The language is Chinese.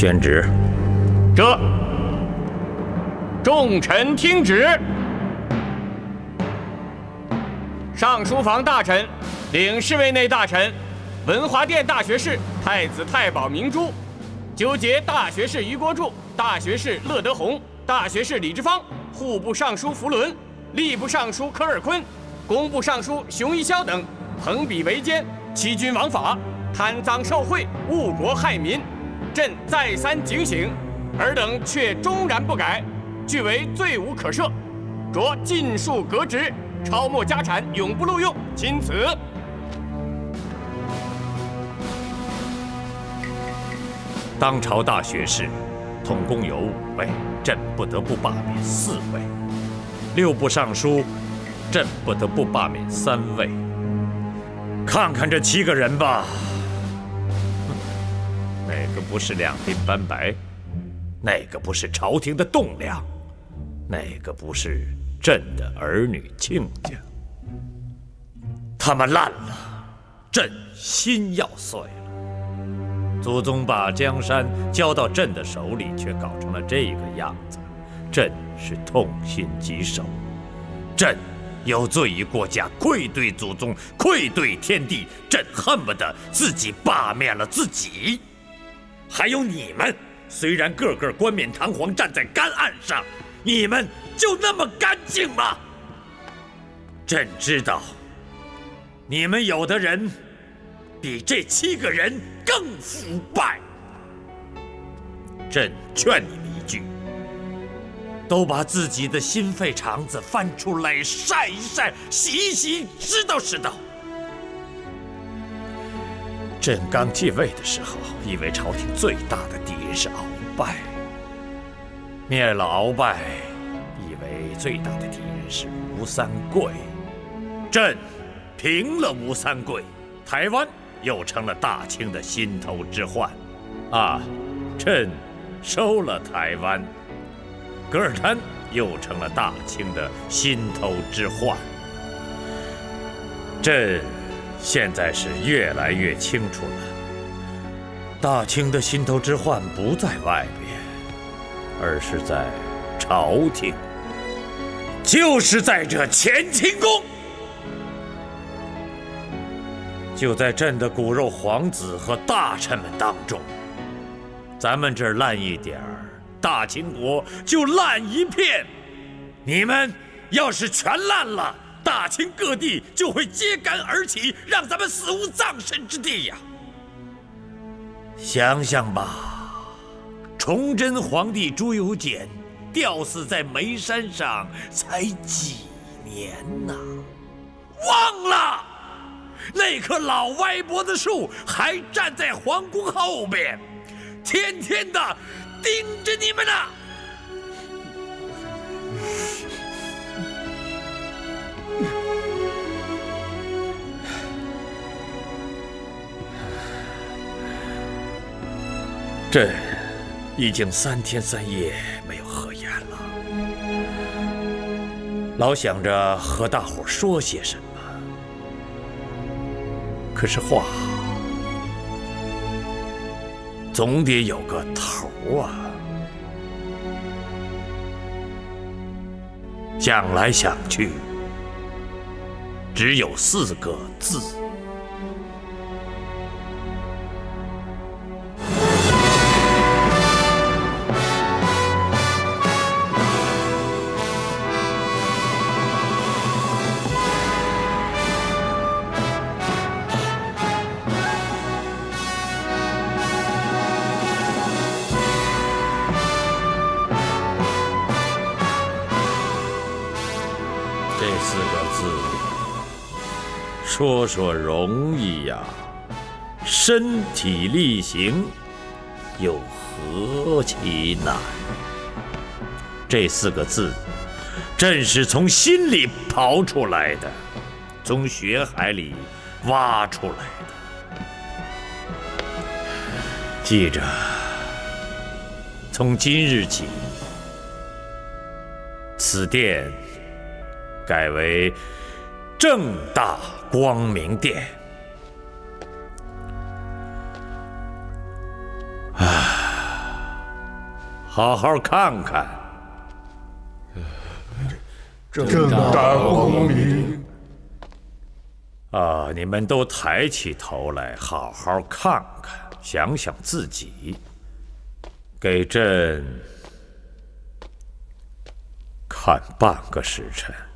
宣旨。 这，众臣听旨。上书房大臣领侍卫内大臣、文华殿大学士太子太保明珠，纠结大学士余国柱、大学士乐德宏、大学士李之芳、户部尚书福伦、吏部尚书科尔坤、工部尚书熊一霄等朋比为奸，欺君枉法，贪赃受贿，误国害民。朕再三警醒，尔等却终然不改，俱为罪无可赦，着尽数革职，抄没家产，永不录用。钦此。 当朝大学士，统共有5位，朕不得不罢免4位；六部尚书，朕不得不罢免3位。看看这7个人吧，哪个不是两鬓斑白？哪个不是朝廷的栋梁？哪个不是朕的儿女亲家？他们烂了，朕心要碎了。祖宗把江山交到朕的手里，却搞成了这个样子，朕是痛心疾首。朕有罪于国家，愧对祖宗，愧对天地，朕恨不得自己罢免了自己。还有你们，虽然个个冠冕堂皇站在干岸上，你们就那么干净吗？朕知道，你们有的人比这7个人更腐败。朕劝你们一句，都把自己的心肺肠子翻出来晒一晒，洗一洗，知道知道。朕刚继位的时候，以为朝廷最大的敌人是鳌拜，灭了鳌拜，以为最大的敌人是吴三桂。朕平了吴三桂，台湾又成了大清的心头之患。朕收了台湾，噶尔丹又成了大清的心头之患。朕现在是越来越清楚了，大清的心头之患不在外边，而是在朝廷，就是在这乾清宫。就在朕的骨肉皇子和大臣们当中，咱们这儿烂一点儿，大清国就烂一片。你们要是全烂了，大清各地就会揭竿而起，让咱们死无葬身之地呀！想想吧，崇祯皇帝朱由检吊死在煤山上才几年呐，忘了？那棵老歪脖子树还站在皇宫后边，天天的盯着你们呢。朕已经3天3夜没有合眼了，老想着和大伙说些什么，可是话总得有个头啊。想来想去，只有4个字：这4个字，说说容易呀，身体力行又何其难？这4个字，朕是从心里刨出来的，从血海里挖出来的。记着，从今日起，此殿改为正大光明殿。 好好看看。 正大光明。 啊，你们都抬起头来，好好看看，想想自己，给朕看半个时辰。